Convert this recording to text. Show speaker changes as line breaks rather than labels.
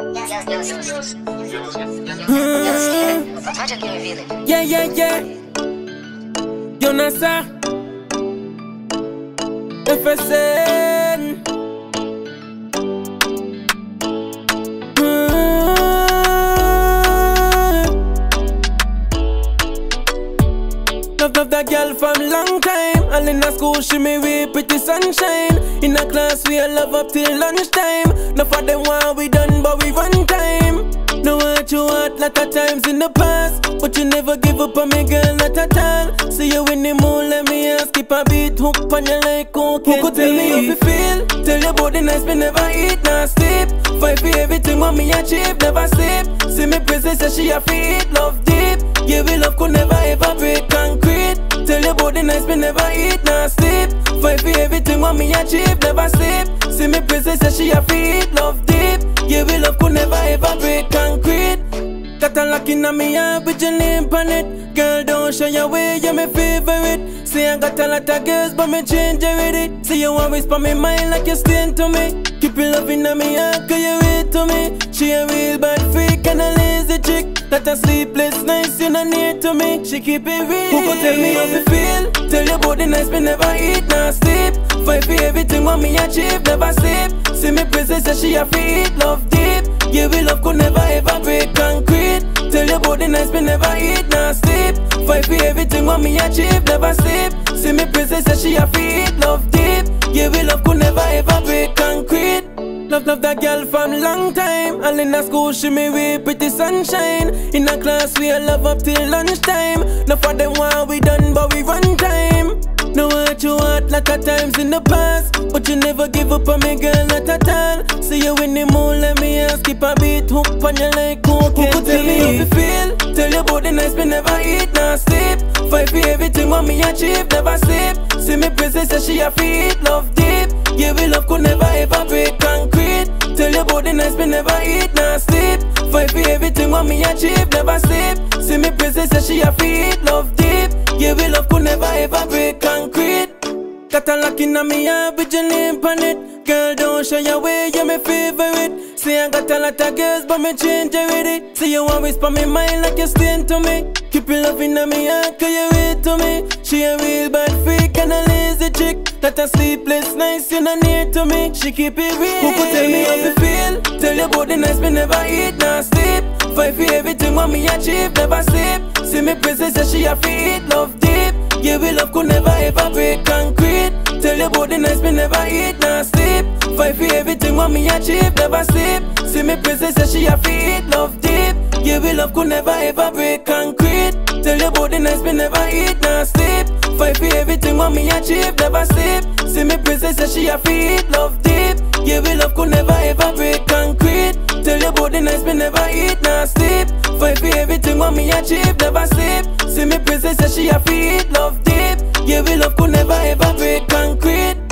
Yeah. Jonasa FSN. Love that girl from long time. All in the school, she me way pretty sunshine. In the class, we love up till lunchtime. Now for them while we done, but we run time. Know what you want, lot of times in the past, but you never give up on me, girl, not at all. See you in the mood, let me ask, keep a beat, hook on you like cocaine. Who could tell me how you feel? Tell your body nice, me never eat, nor sleep. Fight for everything, what me achieve, never sleep. See me princess, say she a feet, love deep. Yeah, we love could never ever break concrete. Tell your body nice, me never eat, nor sleep. Fight for everything, what me achieve, never sleep. See me princess, say she a feet, love deep. Yeah, we love could never ever break concrete. Got a lock in on me heart with your name on it. Girl, don't show your way, you're my favorite. See, I got a lot of girls, but me change already. See, you always put me mind like you're staying to me. Keep your loving on me heart, cause you wait to me. She a real bad freak and a lazy chick. Not a sleepless nights, you're not near to me. She keep it real. Who could tell me how you feel? Tell your body nice, me never eat, nor sleep. Fight for everything, what me achieve, never sleep. See me princess, say she a feet, love deep. Yeah, we love could never ever break concrete. Tell your body nice, me never eat, nor sleep. Fight for everything, what me achieve, never sleep. See me princess, say she a feet, love deep. Yeah, we love could never ever break concrete. Love that girl from long time. All in the school, she me way pretty sunshine. In the class, we love up till lunchtime. Now for them while we done, but we run time. Know what you want, lot of times in the past, but you never give up on me, girl, not at all. See you in the mood, let me ask, keep a beat, hook on you like cocaine. Who could tell me how you feel? Tell your body nice, me never eat, nor sleep. Fight for everything, what me achieve, never sleep. See me princess, say she a feet, love deep. Yeah, we love could never ever break concrete. Tell your body nice, me never eat, nor sleep. Fight for everything, what me achieve, never sleep. See me princess, say she a feet, love deep. Yeah, we love could never ever break concrete. Got a lock in on me heart with your name on it. Girl, don't show your way, you're my favorite. See, I got a lot of girls, but me change already. See, you always put me mind like you're staying to me. Keep your loving on me heart, cause you wait to me. She a real bad freak and a lazy chick. Not a sleepless nights, you're not near to me. She keep it real. Who could tell me how you feel? Tell your body nice, me never eat, nor sleep. Fight for everything, what me achieve, never sleep. See me princess, say she a feet, love deep. Yeah, we love could never ever break concrete. Tell your body nice, me never eat, nor sleep. Fight for everything, what me achieve, never sleep. See me princess, say she a feet, love deep. Yeah, we love could never ever break concrete. Tell your body nice, me never eat, nor sleep. Fight for everything, what me achieve, never sleep. See me princess, say she a feet, love deep. Yeah, we love could never ever break concrete. Tell your body nice, me never eat, nor sleep. Fight for everything, what me achieve, never sleep. See me princess, say she a feet, love deep. Yeah, we love could never ever break concrete.